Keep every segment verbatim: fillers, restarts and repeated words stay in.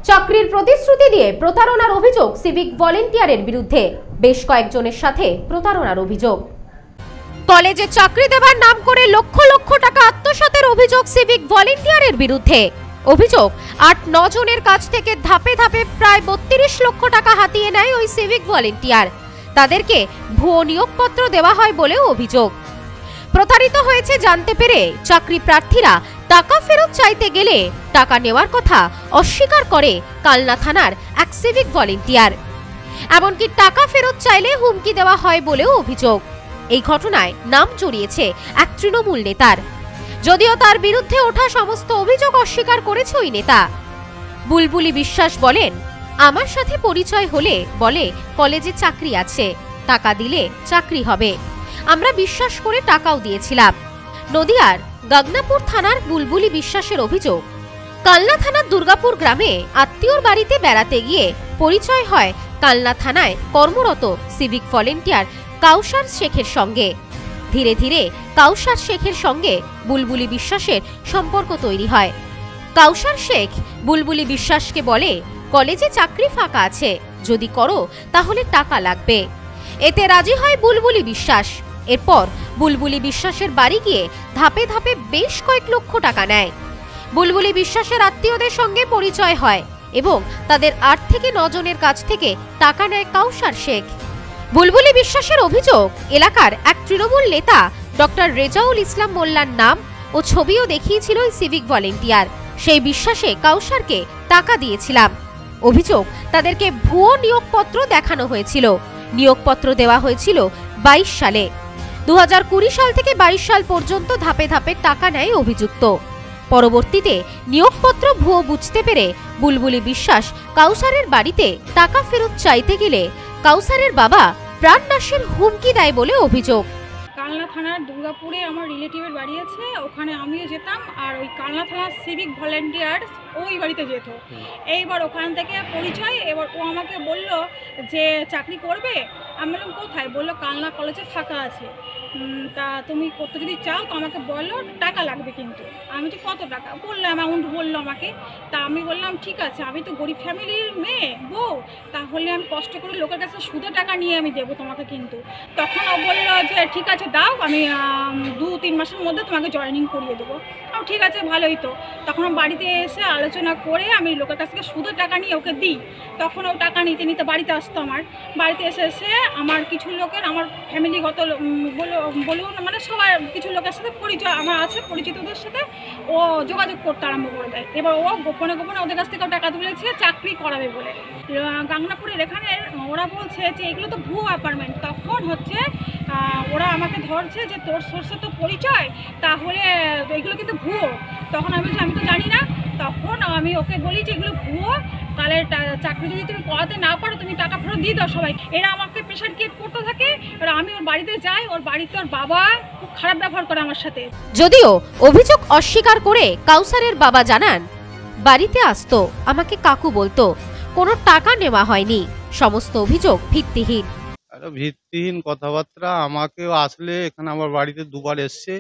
চাকরির প্রতিশ্রুতি দিয়ে প্রতারণার অভিযোগ সিভিক ভলেন্টিয়ারের বিরুদ্ধে। বেশ কয়েকজনের সাথে প্রতারণার অভিযোগ। কলেজে চাকরি দেওয়ার নাম করে লক্ষ লক্ষ টাকা আত্মসাতের অভিযোগ সিভিক ভলেন্টিয়ারের বিরুদ্ধে। অভিযোগ, আট ন জনের কাছ থেকে ধাপে ধাপে প্রায় বত্রিশ লক্ষ টাকা হাতিয়ে নেয় ওই সিভিক ভলেন্টিয়ার। তাদেরকে ভুয়ো নিয়োগপত্র দেওয়া হয় বলেও অভিযোগ। প্রতারিত হয়েছে জানতে পেরে চাকরি প্রার্থীরা টাকা ফেরত চাইতে গেলে টাকা নেওয়ার কথা অস্বীকার করে কালনা থানার এক সিভিক ভলেন্টিয়ার। এমনকি টাকা ফেরত চাইলে হুমকি দেওয়া হয় বলেও অভিযোগ। এই ঘটনায় নাম জড়িয়েছে এক তৃণমূল নেতার, যদিও তার বিরুদ্ধে ওঠা সমস্ত অভিযোগ অস্বীকার করেছে ওই নেতা। বুলবুলি বিশ্বাস বলেন, আমার সাথে পরিচয় হলে বলে কলেজে চাকরি আছে, টাকা দিলে চাকরি হবে। আমরা বিশ্বাস করে টাকাও দিয়েছিলাম। নদিয়ার গাগনাপুর থানার বুলবুলি বিশ্বাসের অভিযোগ, কালনা থানার দুর্গাপুর গ্রামে আত্মীয়র বাড়িতে বেড়াতে গিয়ে পরিচয় হয় কালনা থানায় কর্মরত সিভিক ভলেন্টিয়ার কাউসার শেখের সঙ্গে। ধীরে ধীরে কাউসার শেখের সঙ্গে বুলবুলি বিশ্বাসের সম্পর্ক তৈরি হয়। কাউসার শেখ বুলবুলি বিশ্বাসকে বলে, কলেজে চাকরি ফাঁকা আছে, যদি করো তাহলে টাকা লাগবে। এতে রাজি হয় বুলবুলি বিশ্বাস। এরপর বুলবুলি বিশ্বাসের বাড়ি গিয়ে ধাপে ধাপে বেশ কয়েক লক্ষ টাকা নেয়। বুলবুলি বিশ্বাসের আত্মীয়দের সঙ্গে পরিচয় হয় এবং তাদের আট থেকে ন জনের কাছ থেকে টাকা নেয় কাউসার শেখ। বুলবুলি বিশ্বাসের অভিযোগ, এলাকার এক তৃণমূল নেতা ডক্টর রেজাউল ইসলাম মোল্লার নাম ও ছবিও দেখিয়েছিল ওই সিভিক ভলেন্টিয়ার। সেই বিশ্বাসে কাউসারকে টাকা দিয়েছিলাম। অভিযোগ, তাদেরকে ভুয়ো নিয়োগপত্র দেখানো হয়েছিল। নিয়োগপত্র দেওয়া হয়েছিল বাইশ সালে। দু হাজার কুড়ি সাল থেকে বাইশ সাল পর্যন্ত ধাপে ধাপে টাকা নেয় অভিযুক্ত। পরবর্তীতে নিয়োগপত্র ভুয়ো বুঝতে পেরে বুলবুলি বিশ্বাস কাউসারের বাড়িতে টাকা ফেরত চাইতে গেলে কাউসারের বাবা প্রাণনাশের হুমকি দেয় বলে অভিযোগ। কালনা থানার দুর্গাপুরে আমার রিলেটিভের বাড়ি আছে, ওখানে আমিও যেতাম। আর ওই কালনা থানার সিভিক ভলেন্টিয়ার্স ওই বাড়িতে যেত। এইবার ওখান থেকে পরিচয়, এবার ও আমাকে বলল যে চাকরি করবে। আমি বললাম কোথায়? বললো কালনা কলেজে ফাঁকা আছে, তা তুমি করতে যদি চাও তো আমাকে বলো, টাকা লাগবে কিন্তু। আমি তো কত টাকা বললাম, অ্যামাউন্ট বললো আমাকে। তা আমি বললাম ঠিক আছে, আমি তো গরিব ফ্যামিলির মেয়ে বউ, তাহলে আমি কষ্ট করে লোকের কাছে সুদে টাকা নিয়ে আমি দেবো তোমাকে কিন্তু। তখন ও বললো যে ঠিক আছে দাও, আমি দু তিন মাসের মধ্যে তোমাকে জয়েনিং করিয়ে দেবো। আমি ঠিক আছে, ভালোই তো। তখন বাড়িতে এসে আলোচনা করে আমি লোকের কাছ থেকে সুদের টাকা নিয়ে ওকে দিই। তখন ও টাকা নিতে নিতে বাড়িতে আসতো আমার। বাড়িতে এসে এসে আমার কিছু লোকের, আমার ফ্যামিলিগত বলুন মানে সবাই কিছু লোকের সাথে পরিচয় আমার আছে, পরিচিতদের সাথে ও যোগাযোগ করতে আরম্ভ করে দেয়। এবার ও গোপনে গোপনে ওদের কাছ থেকেও টাকা তুলেছে চাকরি করাবে বলে। গাংনাপুরের এখানে ওরা বলছে যে এগুলো তো ভুয়ো অ্যাপার্টমেন্ট। তখন হচ্ছে ওরা আমাকে ধরছে যে তোর সোর্সে তো পরিচয়, তাহলে এগুলো কিন্তু ভুয়ো। তখন আমি বলছি আমি তো জানি না। তখন আমি ওকে বলি যে এগুলো ভুয়ো, তাহলে চাকরি যদি তুমি করাতে না পারো তুমি টাকা ফেরত দিয়ে দাও সবাই। এরা আমাকে প্রেশার ক্রিয়েট করতে থাকে। এবার আমি ওর বাড়িতে যাই, ওর বাড়িতে ওর বাবা খুব খারাপ ব্যবহার করে আমার সাথে। যদিও অভিযোগ অস্বীকার করে কাউসারের বাবা জানান, বাড়িতে আসতো, আমাকে কাকু বলতো, কোনো টাকা নেওয়া হয়নি। সমস্ত অভিযোগ ভিত্তিহীন। ভিত্তিহীন কথাবার্তা। আমাকেও আসলে এখানে আমার বাড়িতে দুবার এসছে,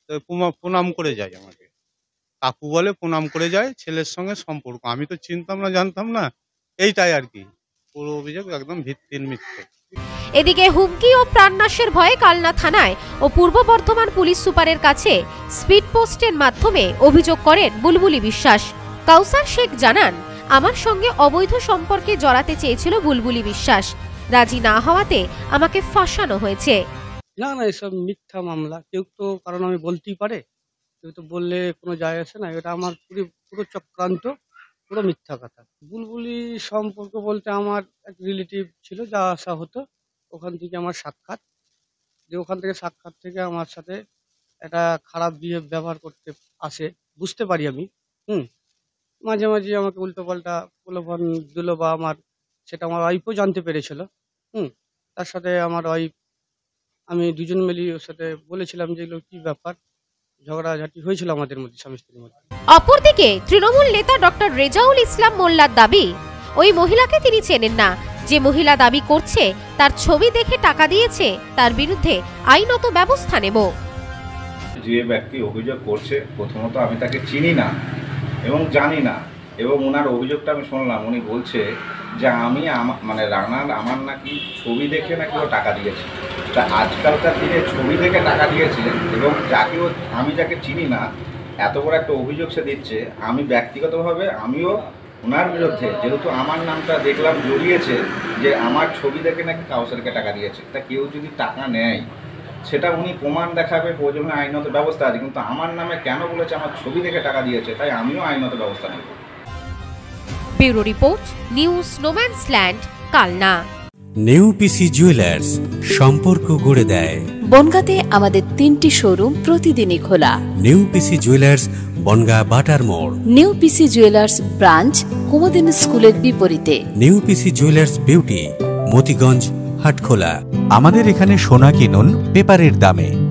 প্রণাম করে যায় আমাকে, কাকু বলে প্রণাম করে যায়। ছেলের সঙ্গে সম্পর্ক আমি তো চিনতাম না, জানতাম না, এইটাই আর কি। পুরো অভিযোগ একদম ভিত্তিহীন, মিথ্যে। এদিকে হুমকি ও প্রাণনাশের ভয়ে কালনা থানায় ও পূর্ব বর্ধমান পুলিশ সুপারের কাছে স্পিড পোস্টের মাধ্যমে অভিযোগ করেন বুলবুলি বিশ্বাস। কাউসার শেখ জানান, আমার সঙ্গে অবৈধ সম্পর্কে জড়াতে চেয়েছিল বুলবুলি বিশ্বাস, রাজি না হওয়াতে আমাকে ফাঁসানো হয়েছে। না না, এসব মিথ্যা মামলা। কেউ তো কারণ আমি বলতেই পারে, কেউ তো বললে কোনো যায় আসে না। এটা আমার পুরো পুরো চক্রান্ত, পুরো মিথ্যা কথা। বুলবুলি সম্পর্ক বলতে আমার এক রিলেটিভ ছিল, যা আসা হতো ওখান থেকে আমার সাক্ষাৎ, যে ওখান থেকে সাক্ষাৎ থেকে আমার সাথে একটা খারাপ বিহেভ ব্যবহার করতে আসে, বুঝতে পারি আমি। হুম মাঝে মাঝে আমাকে উল্টো পাল্টা প্রলোভন দিল, বা আমার সেটা আমার ওয়াইফও জানতে পেরেছিল। হুম তার সাথে আমার ওয়াইফ, আমি দুজন মিলে ওর সাথে বলেছিলাম যে এগুলো কি ব্যাপার, ঝগড়াঝাটি হয়েছিল আমাদের মধ্যে, স্বামী স্ত্রীর মধ্যে। অপরদিকে তৃণমূল নেতা ডক্টর রেজাউল ইসলাম মোল্লার দাবি, ওই মহিলাকে তিনি চেনেন না। যে মহিলা দাবি করছে তার ছবি দেখে টাকা দিয়েছে, তার বিরুদ্ধে আইনত ব্যবস্থা নেব। যে ব্যক্তি অভিযোগ করছে, প্রথমত আমি তাকে চিনি না এবং জানি না, এবং ওনার অভিযোগটা আমি শুনলাম, উনি বলছে যে আমি আমা- মানে রানার আমার নাকি ছবি দেখে নাকি ও টাকা দিয়েছে। তা আজকালকার দিনে ছবি দেখে টাকা দিয়েছে এবং যাকে ও আমি যাকে চিনি না এত বড় একটা অভিযোগ সে দিচ্ছে, আমি ব্যক্তিগতভাবে আমিও ওনার বিরুদ্ধে, যেহেতু আমার নামটা দেখলাম জড়িয়েছে যে আমার ছবি দেখে নাকি কাউসারকে টাকা দিয়েছে, তা কেউ যদি টাকা নেয় সেটা উনি প্রমাণ দেখাবে, প্রয়োজনে আইনত ব্যবস্থা আছে, কিন্তু আমার নামে কেন বলেছে আমার ছবি দেখে টাকা দিয়েছে, তাই আমিও আইনত ব্যবস্থা নেব। Bureau report, news no man's land, Kalna. New P C jewellers, সম্পর্ক গড়ে দেয়। বনগাঁতে আমাদের তিনটি শোরুম প্রতিদিনই খোলা। নেউপিসি জুয়েলার্স, বনগাঁ বাটার মোড়। নিউপিসি জুয়েলার্স ব্রাঞ্চ কুমদিন স্কুলের বিপরীতে। নেউপিসি জুয়েলার্স বিউটি, মতিগঞ্জ, হাটখোলা। আমাদের এখানে সোনা কিনুন পেপারের দামে।